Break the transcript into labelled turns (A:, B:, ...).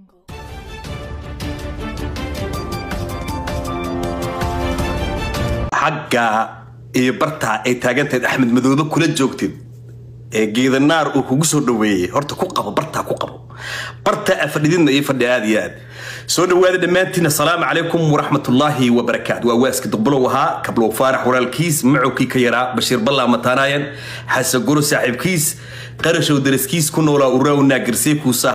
A: حقا برتا اي تاغنتد احمد مدوده كula joogtid ee geedanaar uu kugu soo dhaweeyay horta ku qabo barta afadidina iyo fadhiyaad soo dhawaada dhamaantina assalamu alaykum wa rahmatullahi wa barakatuh waa waaska duqbulo waha kablo faarax walaalkiis macuki ka yara bashir balla matanayan xasa guru saaxibkiis qarashow dariskiis ku noolaa u raawna girsay ku